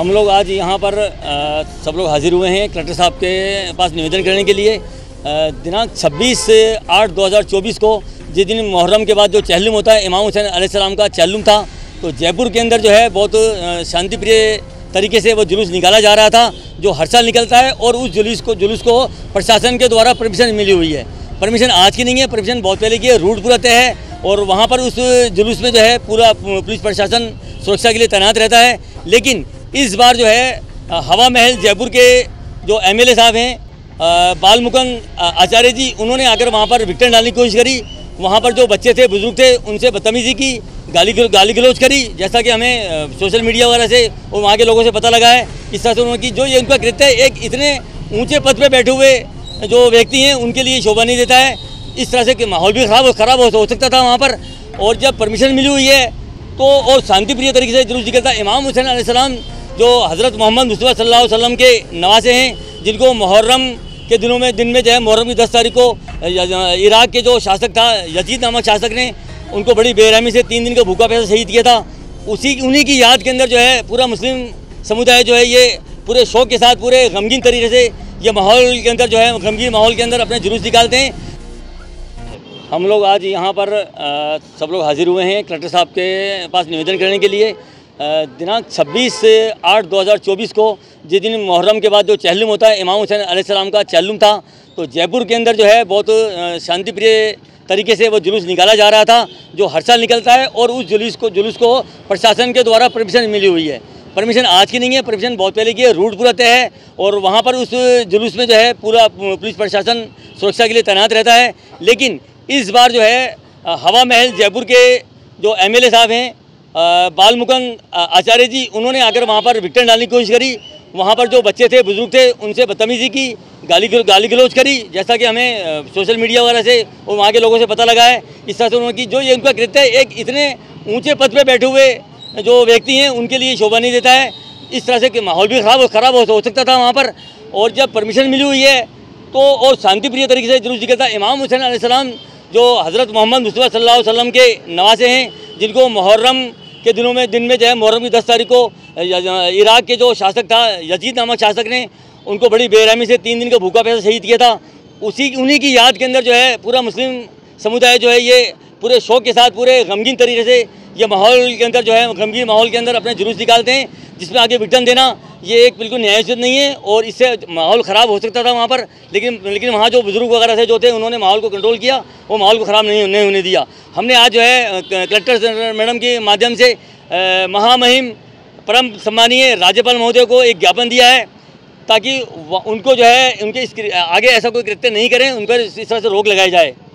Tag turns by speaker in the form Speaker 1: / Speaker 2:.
Speaker 1: हम लोग आज यहाँ पर सब लोग हाजिर हुए हैं कलेक्टर साहब के पास निवेदन करने के लिए। दिनांक 26/8/2024 को जिस दिन मुहर्रम के बाद जो चहलुम होता है, इमाम हुसैन अलैहिस्सलाम का चहलुम था, तो जयपुर के अंदर जो है बहुत शांतिप्रिय तरीके से वो जुलूस निकाला जा रहा था, जो हर साल निकलता है। और उस जुलूस को प्रशासन के द्वारा परमिशन मिली हुई है। परमिशन आज की नहीं है, परमिशन बहुत पहले की है, रूट पूरा तय है। और वहाँ पर उस जुलूस में जो है पूरा पुलिस प्रशासन सुरक्षा के लिए तैनात रहता है। लेकिन इस बार जो है हवा महल जयपुर के जो एमएलए साहब हैं बालमुकुंद आचार्य जी, उन्होंने आकर वहाँ पर विकेट डालने की कोशिश करी। वहाँ पर जो बच्चे थे, बुजुर्ग थे, उनसे बदतमीजी की, गाली गलौज करी, जैसा कि हमें सोशल मीडिया वगैरह से और वहाँ के लोगों से पता लगा है। इस तरह से उन्होंने की जो ये उनका कृत्य है, एक इतने ऊँचे पद पर बैठे हुए जो व्यक्ति हैं उनके लिए शोभा नहीं देता है। इस तरह से कि माहौल भी ख़राब हो सकता था वहाँ पर। और जब परमिशन मिली हुई है तो और शांतिप्रिय तरीके से जुलूस निकलता है। इमाम हुसैन अलैहिस्सलाम जो हज़रत मोहम्मद मुस्तफ़ा सल्लल्लाहु अलैहि वसल्लम के नवासे हैं, जिनको मुहर्रम के दिन में जो है मुहर्रम की 10 तारीख को इराक़ के जो शासक था, यजीद नामक शासक ने उनको बड़ी बेरहमी से 3 दिन का भूखा प्यासा शहीद किया था। उन्हीं की याद के अंदर जो है पूरा मुस्लिम समुदाय जो है ये पूरे शौक़ के साथ, पूरे गमगीन तरीके से ये माहौल के अंदर जो है गमगीन माहौल के अंदर अपने जुलूस निकालते हैं। हम लोग आज यहाँ पर सब लोग हाजिर हुए हैं कलेक्टर साहब के पास निवेदन करने के लिए। दिनांक 26/8/2024 को जिस दिन मुहर्रम के बाद जो चहलुम होता है, इमाम हुसैन अलैहिस्सलाम का चहलुम था, तो जयपुर के अंदर जो है बहुत शांतिप्रिय तरीके से वो जुलूस निकाला जा रहा था, जो हर साल निकलता है। और उस जुलूस को प्रशासन के द्वारा परमिशन मिली हुई है। परमिशन आज की नहीं है, परमिशन बहुत पहले की है, रूट पूरा तय है। और वहाँ पर उस जुलूस में जो है पूरा पुलिस प्रशासन सुरक्षा के लिए तैनात रहता है। लेकिन इस बार जो है हवा महल जयपुर के जो एमएलए साहब हैं बालमुकुंद आचार्य जी, उन्होंने आकर वहाँ पर विकेट डालने की कोशिश करी। वहाँ पर जो बच्चे थे, बुजुर्ग थे, उनसे बदतमीजी की, गाली गलौज करी, जैसा कि हमें सोशल मीडिया वगैरह से और वहाँ के लोगों से पता लगा है। इस तरह से उन्होंने की जो ये उनका कृत्य है, एक इतने ऊँचे पद पर बैठे हुए जो व्यक्ति हैं उनके लिए शोभा नहीं देता है। इस तरह से कि माहौल भी ख़राब हो सकता था वहाँ पर। और जब परमिशन मिली हुई है तो और शांतिप्रिय तरीके से जुलूस निकलता है। इमाम हुसैन अलैहिस्सलाम जो हज़रत मोहम्मद मुस्तफ़ा सल्लल्लाहु अलैहि वसल्लम के नवासे हैं, जिनको मुहर्रम के दिन में जो है मुहर्रम की 10 तारीख को इराक़ के जो शासक था, यजीद नामक शासक ने उनको बड़ी बेरहमी से 3 दिन का भूखा प्यासा शहीद किया था। उन्हीं की याद के अंदर जो है पूरा मुस्लिम समुदाय जो है ये पूरे शौक़ के साथ, पूरे गमगीन तरीके से ये माहौल के अंदर जो है गमगीन माहौल के अंदर अपने जुलूस निकालते हैं, जिसमें आगे विघटन देना ये एक बिल्कुल न्यायोचित नहीं है। और इससे माहौल ख़राब हो सकता था वहाँ पर। लेकिन वहाँ जो बुजुर्ग वगैरह थे जो थे, उन्होंने माहौल को कंट्रोल किया, वो माहौल को ख़राब नहीं होने दिया। हमने आज जो है कलेक्टर मैडम के माध्यम से महामहिम परम सम्मानीय राज्यपाल महोदय को एक ज्ञापन दिया है, ताकि उनको जो है उनके आगे ऐसा कोई कृत्य नहीं करें, उन पर इस तरह से रोक लगाई जाए।